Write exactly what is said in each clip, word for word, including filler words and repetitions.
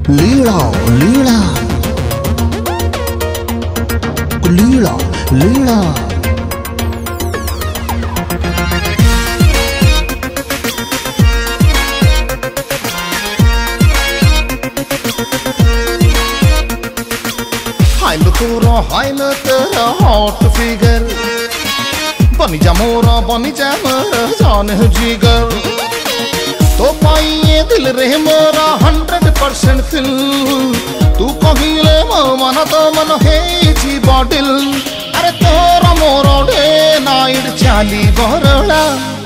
लीला लीला लीला लीला हाय लो तोरा हाय लो तेरा hot figure बनी जा मोरा बनी जा मेरा जान है जिगर तो पाई ये दिल रे मोरा हंड्रेड परसेंट फिल तू कहिले मन तो मन है जी बॉडिल अरे तोरा मोरा डे नाइट चाली बरला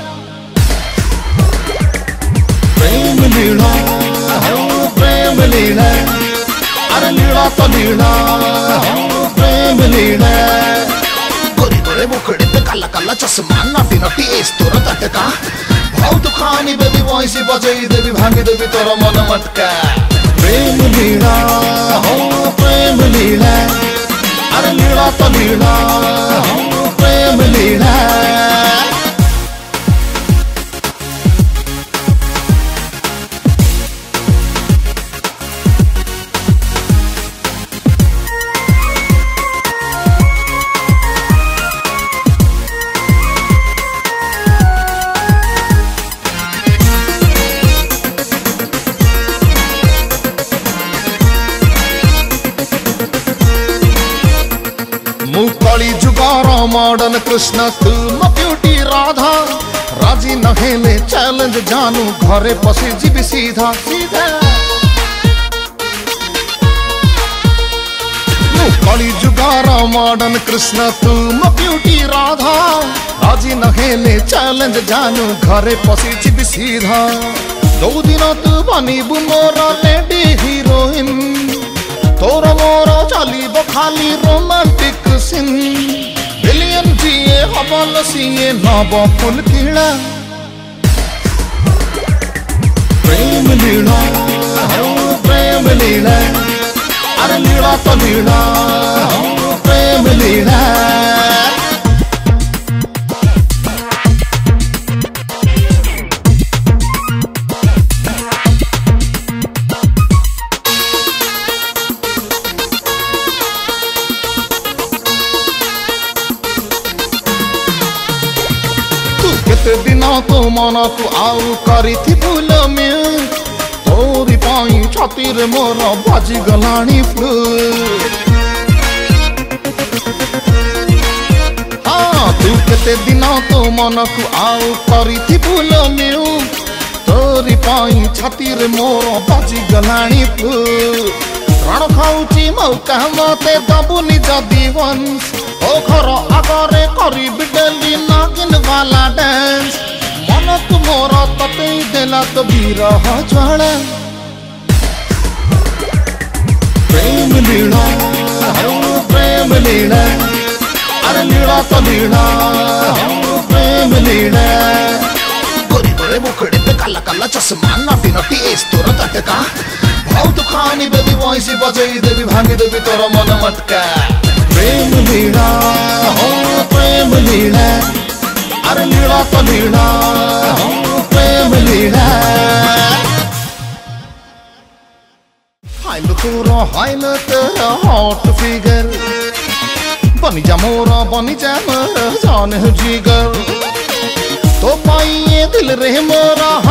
प्रेम लीला प्रेम लीला अरे लीला तो लीला प्रेम लीला गोरी गोरे मुखड़े पे काला काला चश्मा नाटी नाटी इस तोरा तटका भाव तो खानी बेबी वॉइस बजाई देवी भांगी देवी तोरा मन मटका प्रेम लीला हो प्रेम लीला अरे लीला तो लीला हो प्रेम लीला मुकली जुगार मॉडर्न कृष्ण तुम ब्यूटी राधा राजी नहेले चैलेंज जानू घरे पसी जीवी सीधा सीधा मुकली जुगार मॉडर्न कृष्ण तुम ब्यूटी राधा राजी नहेले चैलेंज जानू घरे पसी जीवी सीधा दो दिन तू बनी मोरा लेडी हीरोइन तोरा मोरा चलीब खाली रोमांटिक सीन बिलियन जीए हबल सीए नव फुल कीड़ा प्रेम लीला प्रेम लीला अरे लीला तो लीला प्रेम लीला केते दिना तो मन को आउ करी थी फूल में तोरी पाई छाती रे मोर बाजी गलानी फूल हाँ तू केते दिना तो मन को आउ करी थी फूल में तोरी पाई छाती रे मोर बाजी गलानी फूल रण खाऊची मौका मते दबुनी जदी वंश ओ घर आगरे करी बिडली नागिन वाला डांस मन तुमोर तते देला तो बिरह ज्वाला प्रेम लीला प्रेम लीला अरे लीला तो लीला प्रेम लीला गोरी गोरे मुखड़े पे काला काला चश्मा नाटी नाटी इस तोरा तटका भाव तो खानी बेबी वॉइस बजाई देवी भांगी देवी तोरा मन मटका प्रेम लीला हो प्रेम लीला अरे लीला तो लीला हो प्रेम लीला हाय लो तोरा हाय लो तेरा हॉट फिगर बनी जा मोरा बनी जा मेरा जान है जिगर तो पाई ये दिल रे मोरा